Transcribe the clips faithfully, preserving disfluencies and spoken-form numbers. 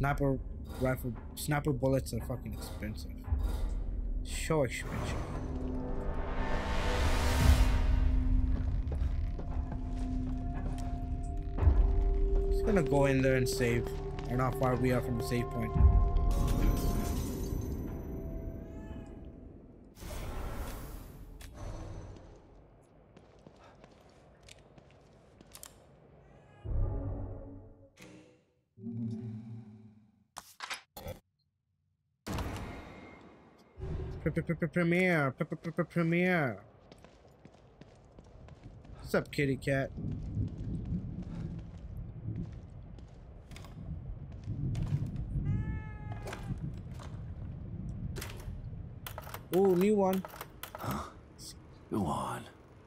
Sniper rifle, sniper bullets are fucking expensive. So expensive. Just gonna go in there and save. I don't know how far we are from the save point. Premiere, premiere. What's up, kitty cat? Oh, new one. Huh? Go on.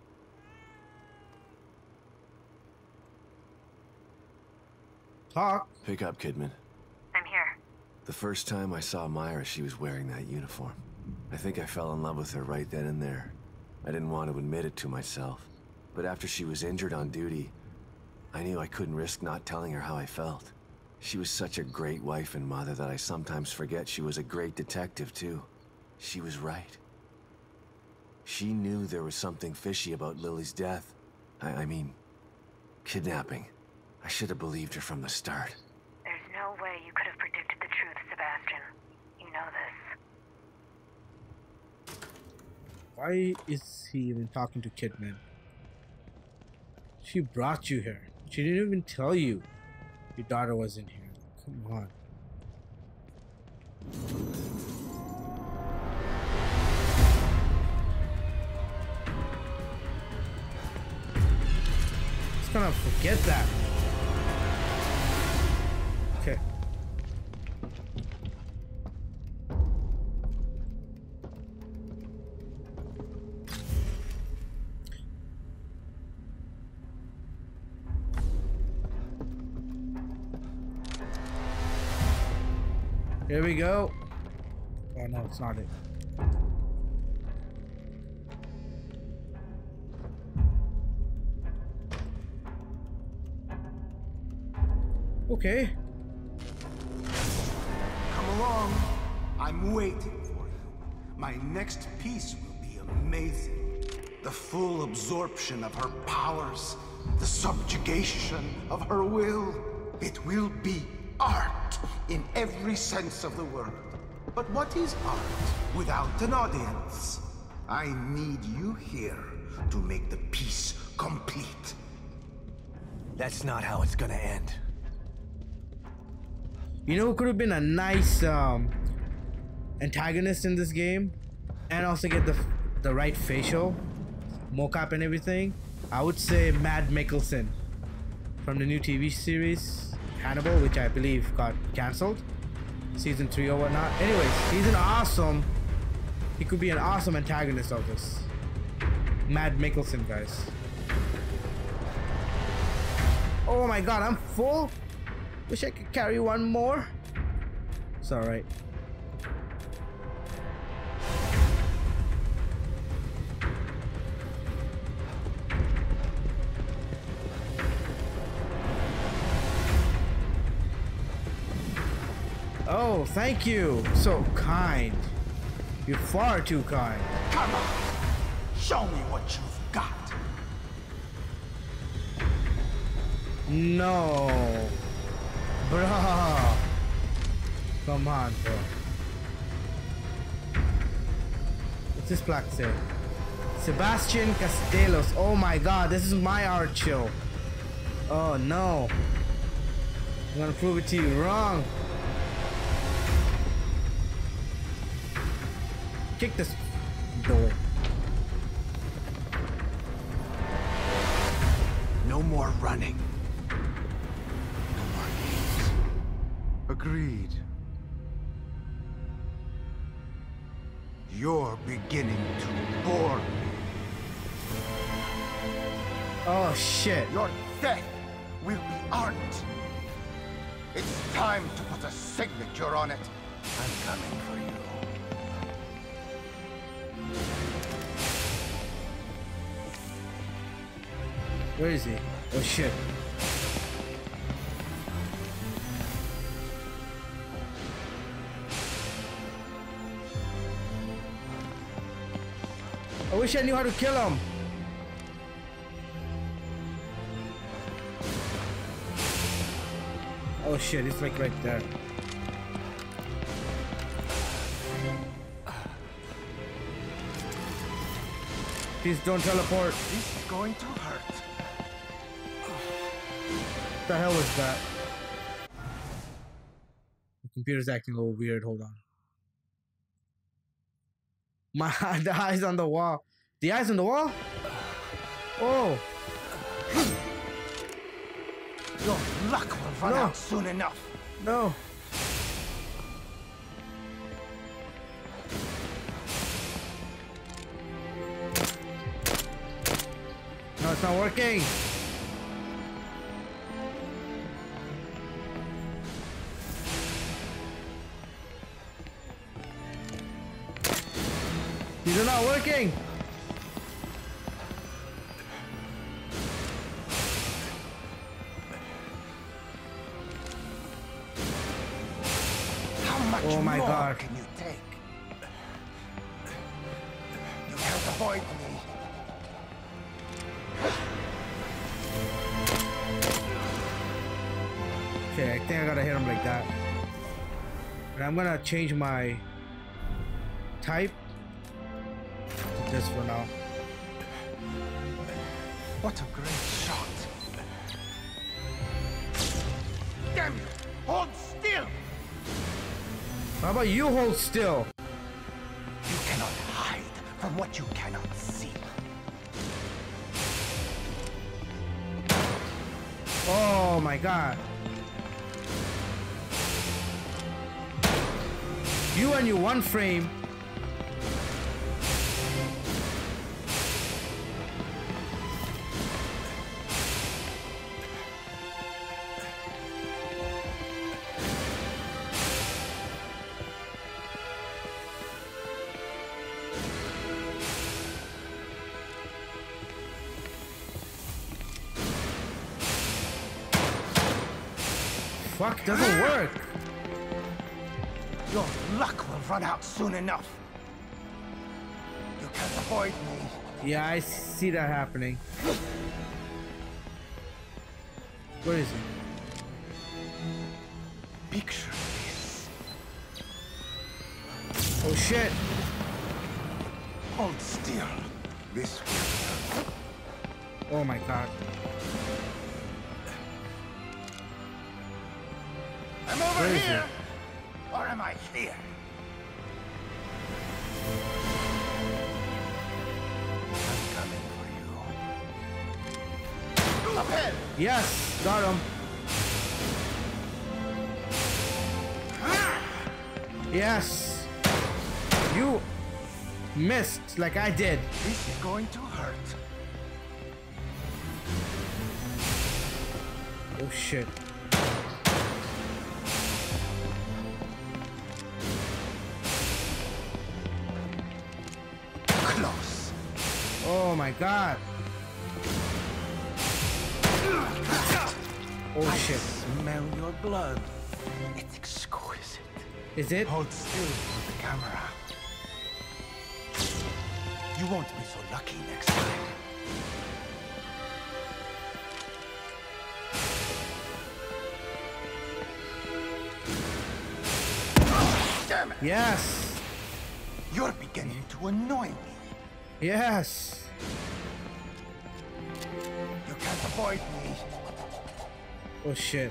Talk. Pick up, Kidman. I'm here. The first time I saw Myra, she was wearing that uniform. I think I fell in love with her right then and there. I didn't want to admit it to myself. But after she was injured on duty, I knew I couldn't risk not telling her how I felt. She was such a great wife and mother that I sometimes forget she was a great detective, too. She was right. She knew there was something fishy about Lily's death. I, I mean, kidnapping. I should have believed her from the start. There's no way you could have predicted the truth, Sebastian. You know this. Why is he even talking to Kidman? She brought you here. She didn't even tell you your daughter was in here. Come on. Just gonna forget that. Okay. Here we go. Oh no, it's not it. Okay. Come along. I'm waiting for you. My next piece will be amazing. The full absorption of her powers, the subjugation of her will. It will be art in every sense of the word. But what is art without an audience? I need you here to make the piece complete. That's not how it's gonna end. You know who could have been a nice um, antagonist in this game, and also get the the right facial, mocap and everything? I would say Matt Mikkelsen from the new T V series Hannibal, which I believe got cancelled, season three or whatnot. Anyways, he's an awesome. He could be an awesome antagonist of this. Matt Mikkelsen, guys. Oh my God, I'm full. Wish I could carry one more. It's alright. Oh, thank you. So kind. You're far too kind. Come on. Show me what you've got. No. Bruh. Come on, bro. What's this plaque say? Sebastian Castelos. Oh my God, this is my art show. Oh no. I'm gonna prove it to you wrong. Kick this door. No more running. No more games. Agreed. You're beginning to bore me. Oh shit. Your death will be art. It's time to put a signature on it. I'm coming for you. Where is he? Oh shit. wish I knew how to kill him. Oh shit, it's like right there. Please don't teleport. This is going to hurt. What the hell was that? The computer's acting a little weird. Hold on. My the eyes on the wall. The eyes on the wall? Oh. Your luck will run No. out soon enough. No. No, it's not working. These are not working. How much Oh my more God. can you take? You can't avoid me. Okay, I think I gotta hit him like that. And I'm gonna change my type to this for now. What a great shot. Damn you! Hold still! How about you hold still? You cannot hide from what you cannot see. Oh my god. You and your one frame. Fuck, doesn't work. Your luck will run out soon enough. You can't avoid me. Yeah, I see that happening. Where is he? Picture this. Oh shit. Hold still. This will hurt. Oh my god. I'm over Where is here! it? Or am I here? I'm coming for you. Up ahead! Yes, got him. Yes. You missed like I did. This is going to hurt. Oh shit. Close. Oh my god. Oh I shit. smell your blood. It's exquisite. Is it? Hold still for the camera. You won't be so lucky next time. Damn it! Yes. You're beginning to annoy me. Yes. You can't avoid me. Oh shit.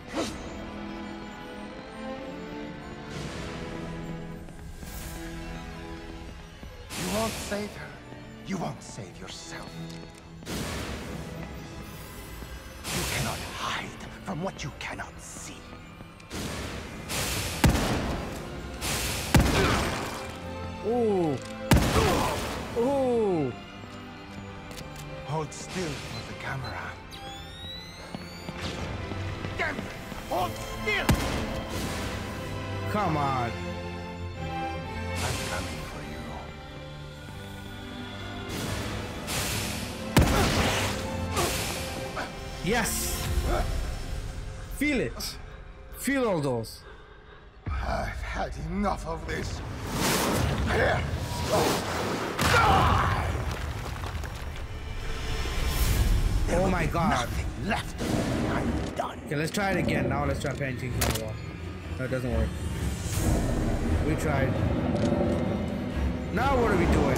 You won't save her. You won't save yourself. You cannot hide from what you cannot see. Ooh. Ooh. Hold still for the camera. Damn it! Hold still! Come on. I'm coming for you. Yes. Feel it. Feel all those. I've had enough of this. Here! Die! There Oh will my be God. Nothing left of me. I'm done. Okay, let's try it again. Now let's try painting on the wall. No, it doesn't work. We tried. Now what are we doing?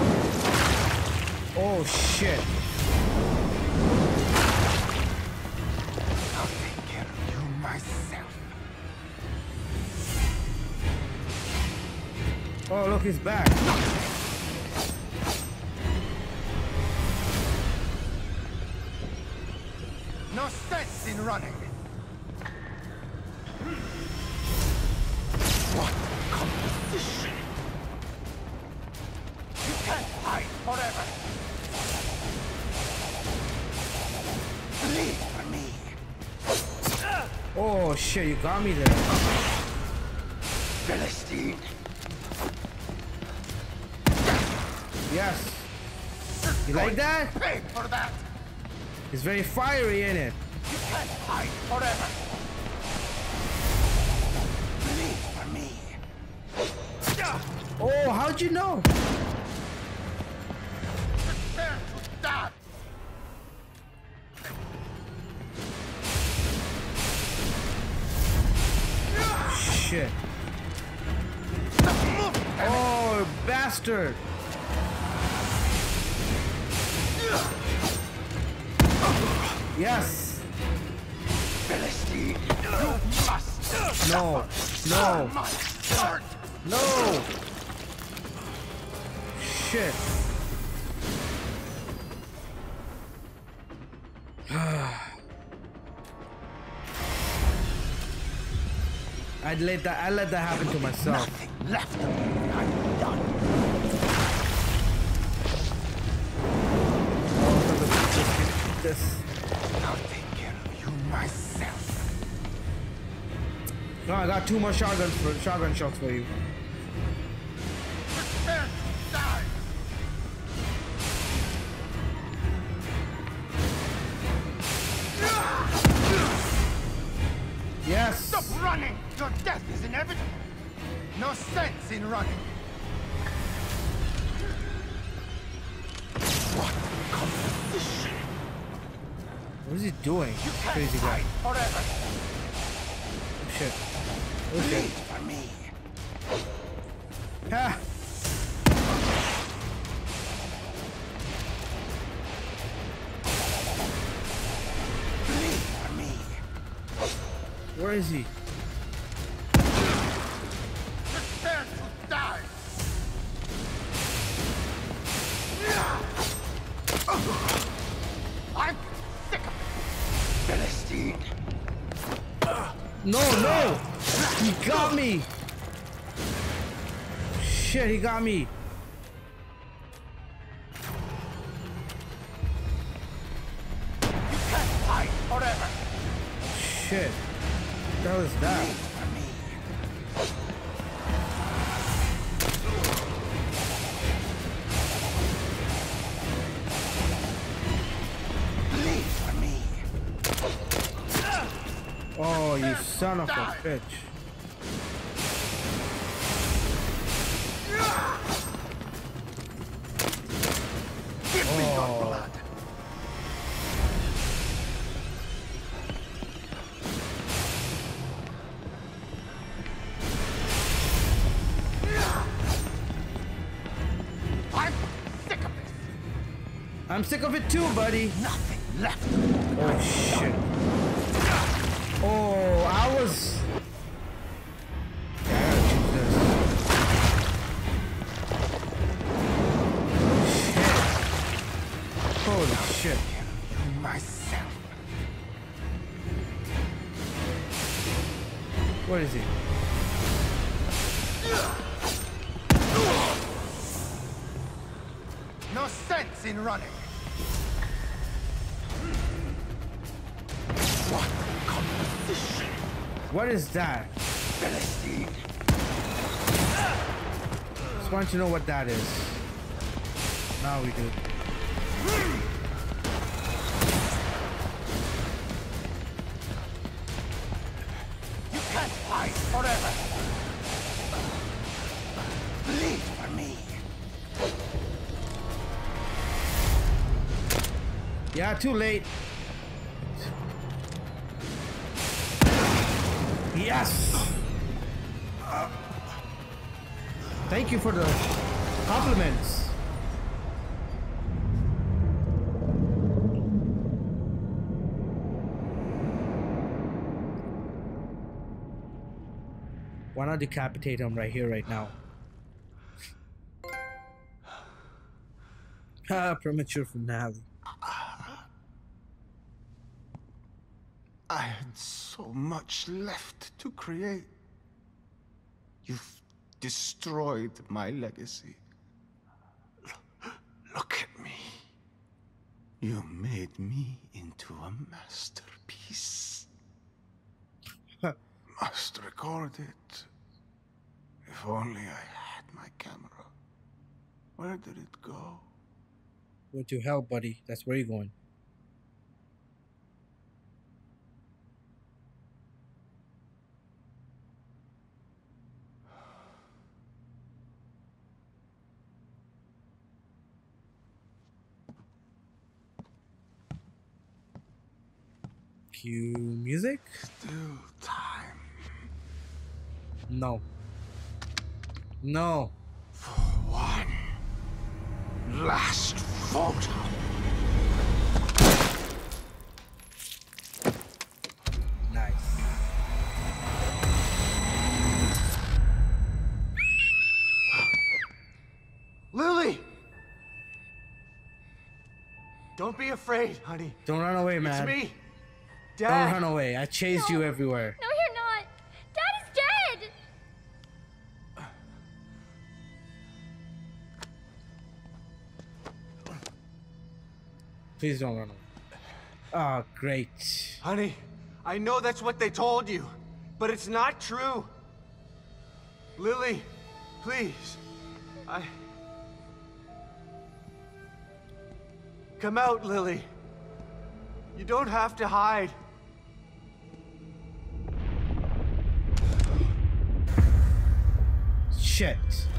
Oh shit. I'll take care of you myself. Oh look, he's back. No sense in running. What composition? You can't hide forever. Leave for me. Oh shit, you got me there. Philistine. Yes. You like that? Pay for that. It's very fiery, ain't it? You can't hide forever. Leave for me. Oh, how'd you know? Prepare to die. Shit. Move. Oh, bastard. Yes. Philistine, you must. No. No. My sword. No. Shit. I'd let that I let that happen to myself. Nothing left of me. I'm done. This. I'll take care of you myself. No, I got two more shotgun for shotgun shots for you. Prepare to die. Yes. Stop running. Your death is inevitable. No sense in running. What composition? What is he doing? You can't Crazy guy. hide forever. Oh shit. Oh Leave shit. for me. Ha! Leave for me. Where is he? Prepare to die. I'm sick of it. Philistine. No, no! He got me! Shit, he got me. You can't hide forever. Shit. What the hell is that? For me. Leave for me. Oh, you son of a bitch. Give me your Oh. blood. I'm sick of this. I'm sick of it too, buddy. Nothing left. Oh shit. Oh, I was. Yeah, I gotta choose this. Shit. Holy shit. Myself. Where is he? No sense in running. What composition? What is that? Philistine. Just want to know what that is. Now we do. You can't hide forever. Bleed for me. Yeah, too late. Yes! Thank you for the compliments. Why not decapitate him right here, right now? Ah, premature finale. I had so much left to create. You've destroyed my legacy. L- look at me. You made me into a masterpiece. Must record it. If only I had my camera. Where did it go? Go to hell, buddy. That's where you're going. Cue music? Still time. No. No. For one last photo. Nice. Lily! Don't be afraid, honey. Don't run away, man. It's me, Don't Dad. run away. I chased No. you everywhere. No, you're not. Dad is dead. Please don't run away. Oh, great. Honey, I know that's what they told you, but it's not true. Lily, please. I... Come out, Lily. You don't have to hide. Shit.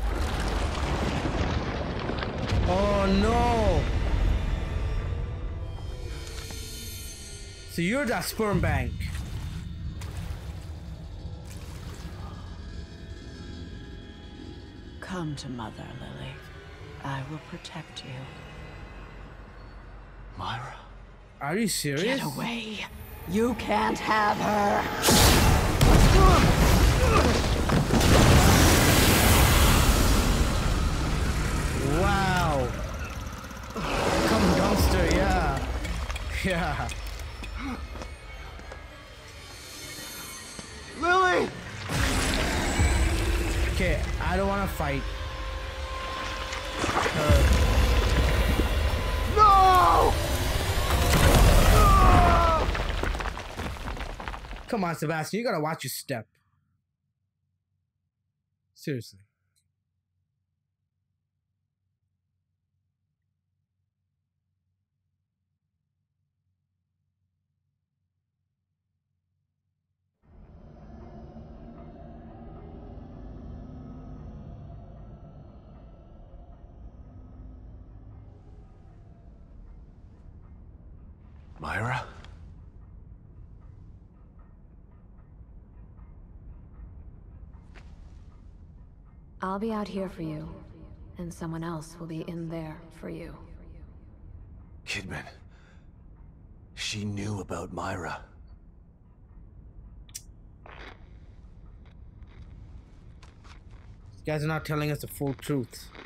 Oh no. So you're that sperm bank. Come to Mother, Lily. I will protect you. Myra. Are you serious? Get away. You can't have her. Wow. Come dumpster, yeah. Yeah. Lily! Okay, I don't want to fight. Uh, No! No! come on, Sebastian. You gotta watch your step. Seriously. Myra? I'll be out here for you, and someone else will be in there for you. Kidman. She knew about Myra. These guys are not telling us the full truth.